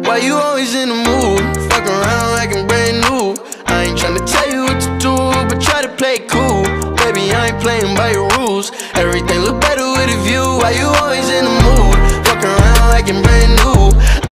Why you always in the mood? Fuck around like I'm brand new. I ain't tryna tell you what to do, but try to play it cool. Baby, I ain't playing by your rules. Everything look better with a view. Why you always in the mood? Fuck around like I'm brand new.